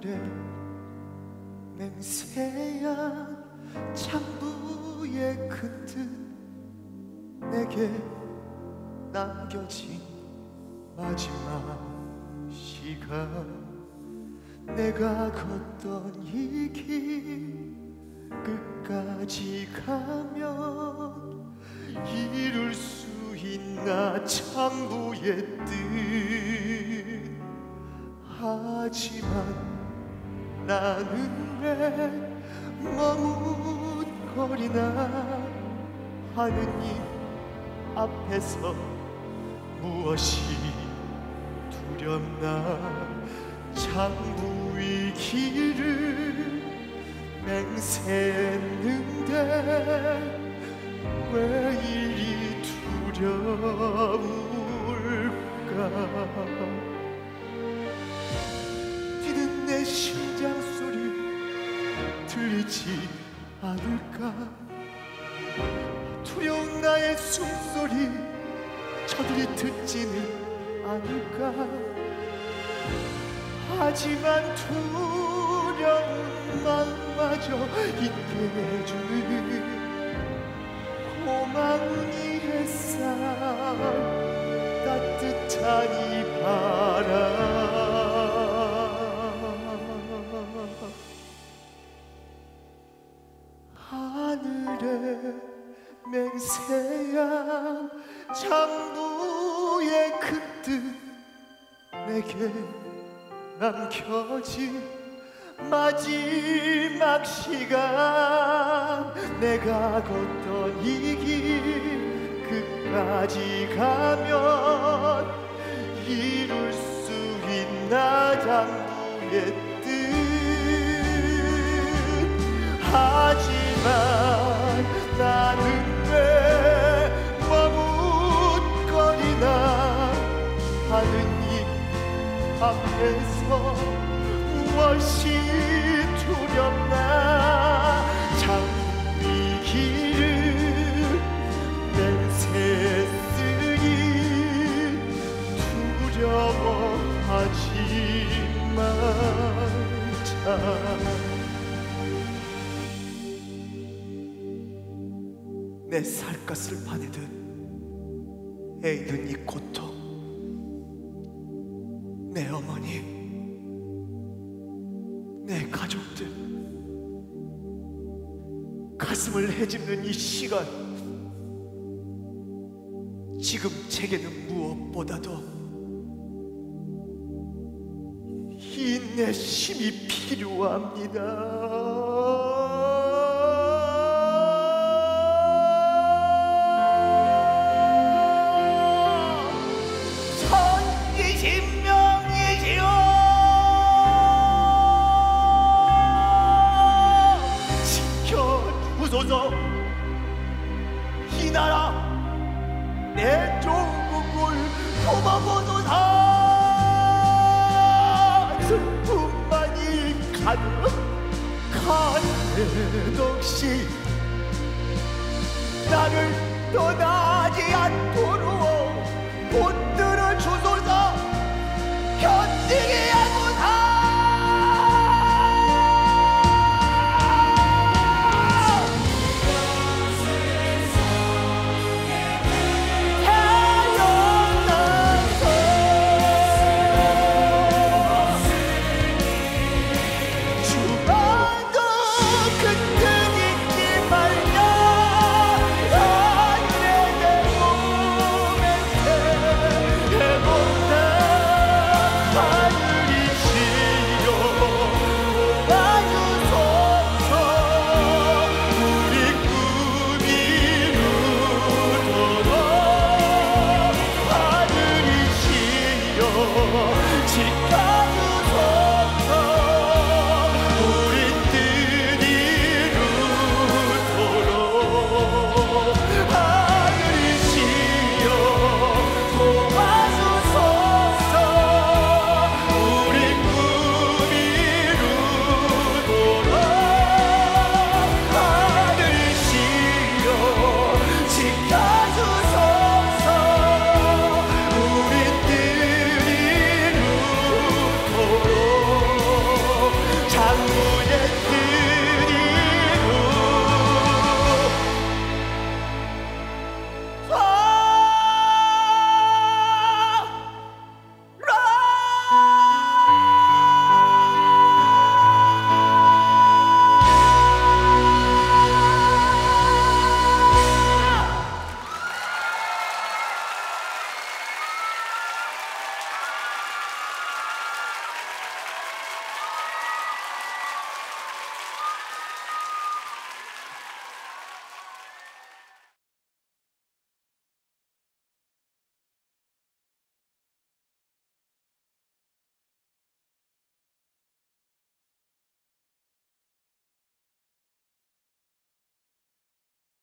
하늘에 맹세한 창부의 큰 뜻, 내게 남겨진 마지막 시간, 내가 걷던 이 길 끝까지 가면 이룰 수 있나 창부의 뜻. 하지만 나는 왜 머뭇거리나. 하느님 앞에서 무엇이 두렵나. 창부의 길을 맹세했는데 왜 이리 두려울까. 뛰는 내 심장 소리 들리지 않을까. 두려운 나의 숨소리 저들이 듣지는 않을까. 하지만 두려운 마음마저 잊게 해주는 고마운 이 햇살, 따뜻한 이 바람. 하늘에 맹세한 창부의 큰 뜻, 내게 남겨진 마지막 시간, 내가 걷던 이 길 끝까지 가면 이룰 수 있나 창부의 뜻. 하지만 나는 왜 머뭇거리나. 하느님 앞에서 무엇이 두렵나. 창부의 길을 맹세했으니 두려워하지 말자. 내 살 것을 바내듯 애이는 이 고통, 내 어머니, 내 가족들, 가슴을 헤집는 이 시간, 지금 제게는 무엇보다도 인내심이 필요합니다. 이 나라 내 조국을 도망고도사. 슬픔만이 가득한 덕시 나를 떠나지 않도록